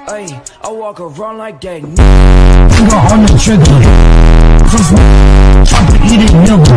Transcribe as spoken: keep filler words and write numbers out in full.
Ay, I walk around like that. Finger on the trigger. Just try to eat it, nigga.